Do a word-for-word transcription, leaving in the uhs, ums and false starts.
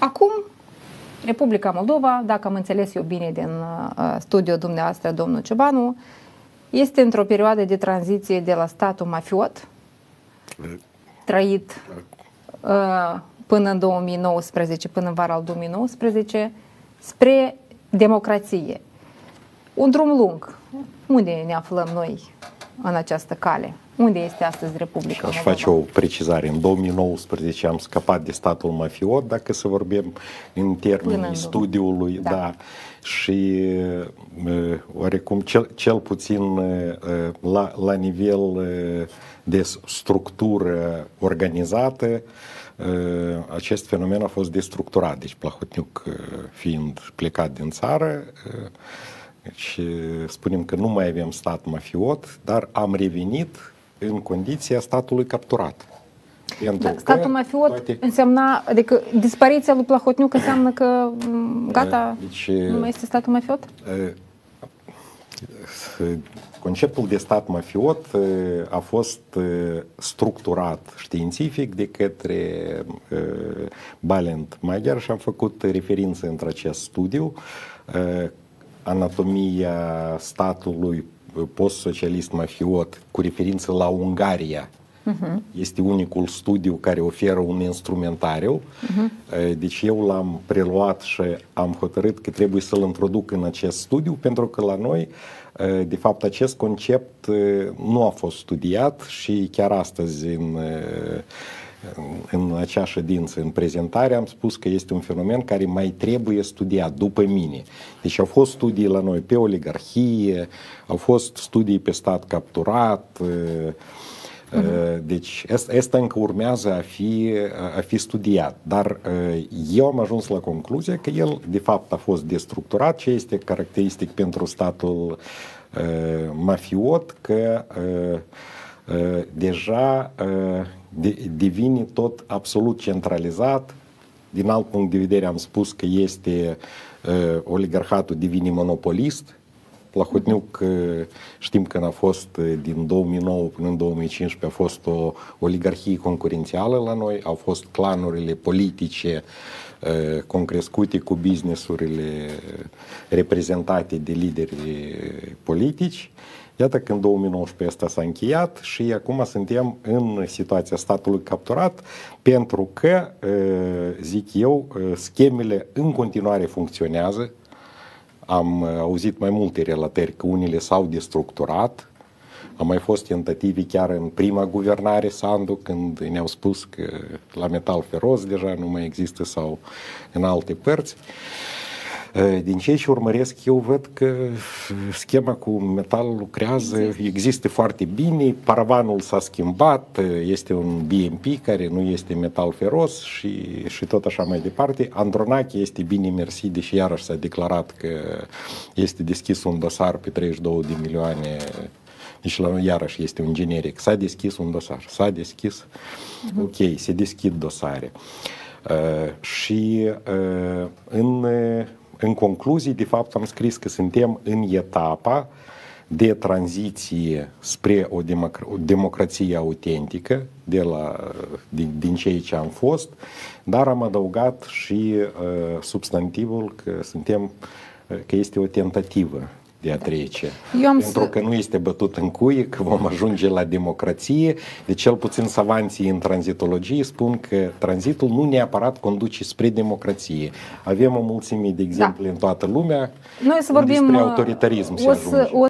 Acum, Republica Moldova, dacă am înțeles eu bine din uh, studiul dumneavoastră, domnul Ciobanu, este într-o perioadă de tranziție de la statul mafiot, trăit uh, până în două mii nouăsprezece, până în vara al două mii nouăsprezece, spre democrație. Un drum lung. Unde ne aflăm noi în această cale? Unde este astăzi Republica Aș Moldova? face o precizare. În două mii nouăsprezece am scăpat de statul mafiot, dacă să vorbim în termenii studiului, da. da. Și oarecum cel, cel puțin la, la nivel de structură organizată, acest fenomen a fost destructurat. Deci Plahotniuc fiind plecat din țară, deci spunem că nu mai avem stat mafiot, dar am revenit în condiția statului capturat. Da, statul mafiot toate... însemna, adică dispariția lui Plahotniuc înseamnă că gata, deci, nu mai este statul mafiot? Conceptul de stat mafiot a fost structurat științific de către Balint Magyar și am făcut referință între acest studiu. Anatomia statului post-socialist mafiot cu referință la Ungaria. Uh-huh. Este unicul studiu care oferă un instrumentariu. Uh-huh. Deci eu l-am preluat și am hotărât că trebuie să-l introduc în acest studiu, pentru că la noi, de fapt, acest concept nu a fost studiat și chiar astăzi în, în acea ședință, în prezentare, am spus că este un fenomen care mai trebuie studiat după mine. Deci au fost studii la noi pe oligarhie, au fost studii pe stat capturat. Uh-huh. Deci asta încă urmează a fi, a fi studiat, dar eu am ajuns la concluzia că el de fapt a fost destructurat, ce este caracteristic pentru statul uh, mafiot, că uh, uh, deja uh, de, devine tot absolut centralizat. Din alt punct de vedere am spus că este uh, oligarhatul devine monopolist. Plahotniuc știm că a fost din două mii nouă până în două mii cincisprezece a fost o oligarhie concurențială la noi, au fost clanurile politice concrescute cu businessurile reprezentate de lideri politici. Iată că în două mii nouăsprezece asta s-a încheiat și acum suntem în situația statului capturat, pentru că, zic eu, schemele în continuare funcționează. Am auzit mai multe relatări că unele s-au destructurat. Au mai fost tentative chiar în prima guvernare Sandu, când ne-au spus că la metal feros deja nu mai există sau în alte părți. Din cei ce urmăresc, eu văd că schema cu metal lucrează, există foarte bine, paravanul s-a schimbat, este un B M P care nu este metal feros și, și tot așa mai departe. Andronache este bine mersi, deși iarăși s-a declarat că este deschis un dosar pe treizeci și două de milioane. Deci la noi iarăși este un generic. S-a deschis un dosar, s-a deschis, uh-huh. Ok, se deschid dosare. Uh, și uh, în... În concluzii, de fapt, am scris că suntem în etapa de tranziție spre o, democra- o democrație autentică de la, din, din ceea ce am fost, dar am adăugat și uh, substantivul că suntem, că este o tentativă de a trece. Pentru că nu este bătut în cuie, că vom ajunge la democrație. De cel puțin savanții în tranzitologie spun că tranzitul nu neapărat conduce spre democrație. Avem o mulțime de exemple da. în toată lumea. Noi să vorbim despre autoritarism se ajunge.